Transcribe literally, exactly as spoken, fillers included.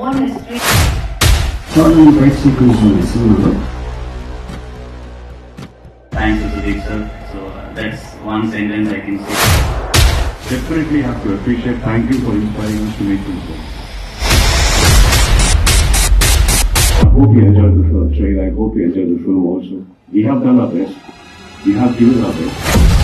want to stream. Following great sequence is similar. Thanks to Sudeep sir. So uh, that's one sentence I can say. Definitely have to appreciate. Thank you for inspiring us to make this film. I hope you enjoyed the film trailer. I hope you enjoyed the film also. We have done our best. We have given our best.